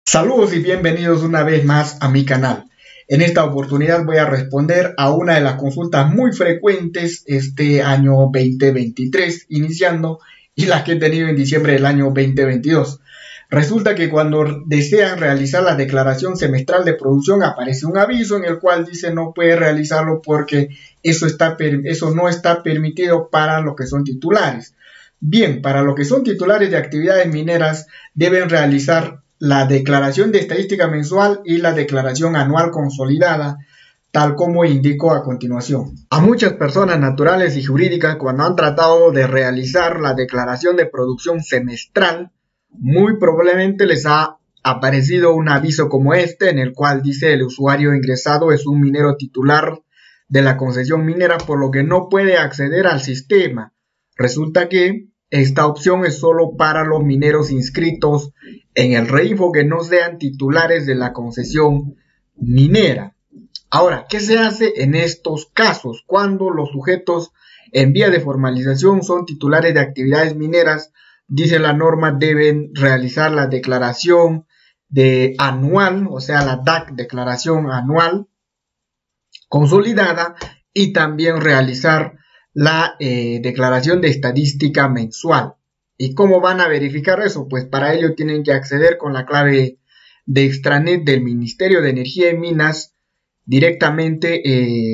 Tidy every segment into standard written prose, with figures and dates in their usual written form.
Saludos y bienvenidos una vez más a mi canal. En esta oportunidad voy a responder a una de las consultas muy frecuentes este año 2023 iniciando y las que he tenido en diciembre del año 2022. Resulta que cuando desean realizar la declaración semestral de producción aparece un aviso en el cual dice no puede realizarlo porque eso no está permitido para lo que son titulares. Bien, para lo que son titulares de actividades mineras deben realizar la declaración de estadística mensual y la declaración anual consolidada, tal como indico a continuación. A muchas personas naturales y jurídicas, cuando han tratado de realizar la declaración de producción semestral, muy probablemente les ha aparecido un aviso como este, en el cual dice el usuario ingresado es un minero titular de la concesión minera, por lo que no puede acceder al sistema. Resulta que esta opción es solo para los mineros inscritos en el REINFO que no sean titulares de la concesión minera. Ahora, ¿qué se hace en estos casos? Cuando los sujetos en vía de formalización son titulares de actividades mineras, dice la norma, deben realizar la declaración anual, o sea, la DAC, declaración anual consolidada, y también realizar la declaración de estadística mensual. ¿Y cómo van a verificar eso? Pues para ello tienen que acceder con la clave de extranet del Ministerio de Energía y Minas directamente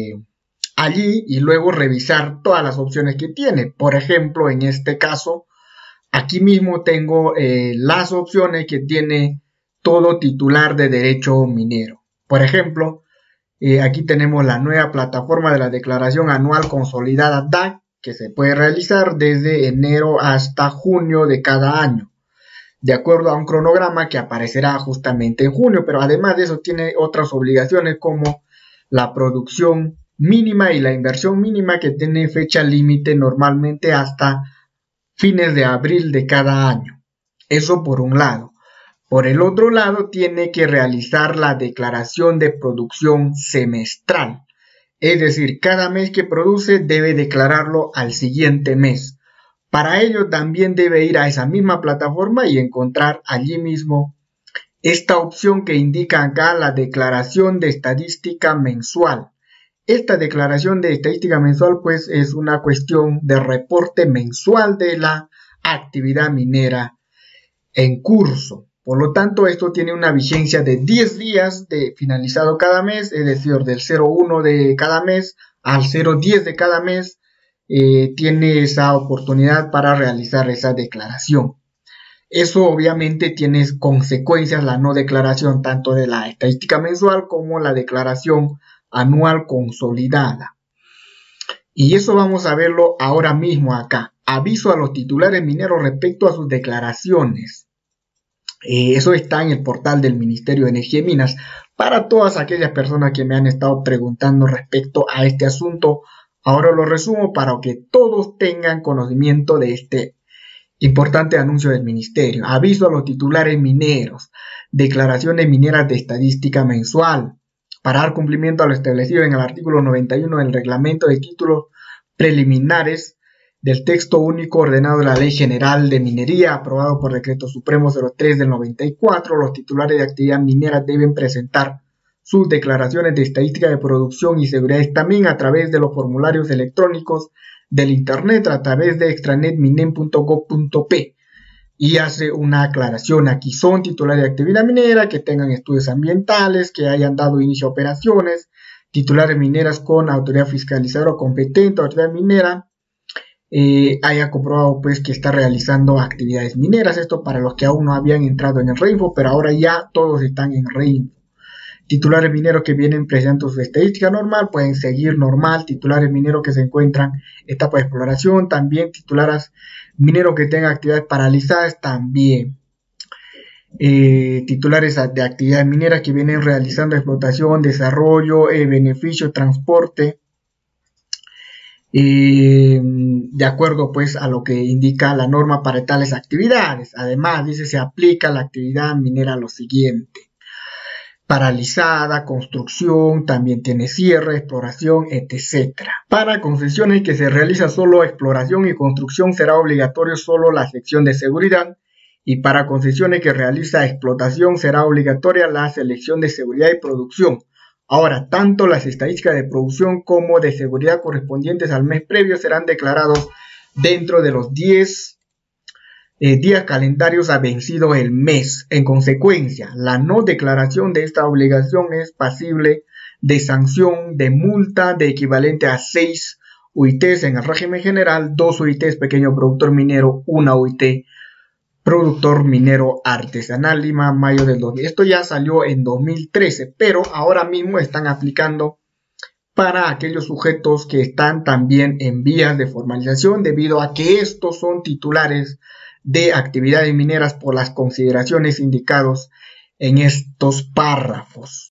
allí y luego revisar todas las opciones que tiene. Por ejemplo, en este caso, aquí mismo tengo las opciones que tiene todo titular de derecho minero. Por ejemplo, aquí tenemos la nueva plataforma de la declaración anual consolidada DAC, que se puede realizar desde enero hasta junio de cada año, de acuerdo a un cronograma que aparecerá justamente en junio, pero además de eso tiene otras obligaciones como la producción mínima y la inversión mínima, que tiene fecha límite normalmente hasta fines de abril de cada año. Eso por un lado. Por el otro lado, tiene que realizar la declaración de producción semestral. Es decir, cada mes que produce debe declararlo al siguiente mes. Para ello también debe ir a esa misma plataforma y encontrar allí mismo esta opción que indica acá, la declaración de estadística mensual. Esta declaración de estadística mensual pues es una cuestión de reporte mensual de la actividad minera en curso. Por lo tanto, esto tiene una vigencia de 10 días de finalizado cada mes, es decir, del 01 de cada mes al 010 de cada mes, tiene esa oportunidad para realizar esa declaración. Eso obviamente tiene consecuencias la no declaración tanto de la estadística mensual como la declaración anual consolidada. Y eso vamos a verlo ahora mismo acá. Aviso a los titulares mineros respecto a sus declaraciones. Eso está en el portal del Ministerio de Energía y Minas. Para todas aquellas personas que me han estado preguntando respecto a este asunto, ahora lo resumo para que todos tengan conocimiento de este importante anuncio del Ministerio. Aviso a los titulares mineros. Declaraciones mineras de estadística mensual. Para dar cumplimiento a lo establecido en el artículo 91 del Reglamento de Títulos Preliminares del texto único ordenado de la Ley General de Minería, aprobado por Decreto Supremo 03 del 94, los titulares de actividad minera deben presentar sus declaraciones de estadística de producción y seguridad también a través de los formularios electrónicos del Internet, a través de extranetminem.gov.p. Y hace una aclaración, aquí son titulares de actividad minera, que tengan estudios ambientales, que hayan dado inicio a operaciones, titulares mineras con autoridad fiscalizadora competente, autoridad minera, haya comprobado pues que está realizando actividades mineras. Esto para los que aún no habían entrado en el REINFO, pero ahora ya todos están en REINFO. Titulares mineros que vienen presentando su estadística normal pueden seguir normal. Titulares mineros que se encuentran en etapa de exploración también. Titulares mineros que tengan actividades paralizadas también. Titulares de actividades mineras que vienen realizando explotación, desarrollo, beneficio, transporte, de acuerdo pues a lo que indica la norma para tales actividades. Además dice se aplica la actividad minera lo siguiente: paralizada, construcción, también tiene cierre, exploración, etc. Para concesiones que se realiza solo exploración y construcción será obligatorio solo la sección de seguridad y para concesiones que realiza explotación será obligatoria la selección de seguridad y producción. Ahora, tanto las estadísticas de producción como de seguridad correspondientes al mes previo serán declarados dentro de los 10 días calendarios ha vencido el mes. En consecuencia, la no declaración de esta obligación es pasible de sanción de multa de equivalente a 6 UITs en el régimen general, 2 UITs pequeño productor minero, 1 UIT productor minero artesanal. Lima, mayo del 2000. Esto ya salió en 2013, pero ahora mismo están aplicando para aquellos sujetos que están también en vías de formalización, debido a que estos son titulares de actividades mineras por las consideraciones indicadas en estos párrafos.